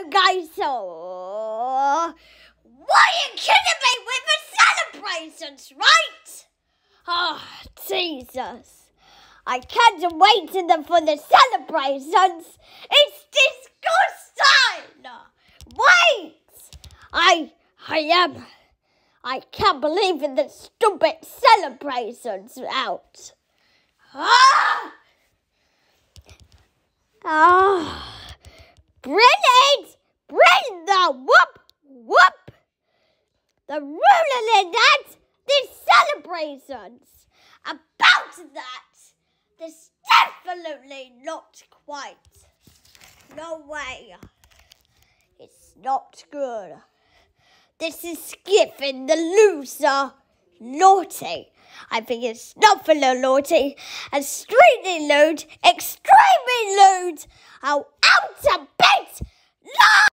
guys. Oh, why are you kidding me with the celebrations, right? Oh, Jesus. I can't wait for the celebrations. It's disgusting. Wait. I can't believe in the stupid celebrations out. Bring the whoop. The ruler in that, these celebrations. About that, there's definitely not quite. No way. It's not good. This is giving the loser naughty. I think it's not for the naughty. Extremely lewd. Out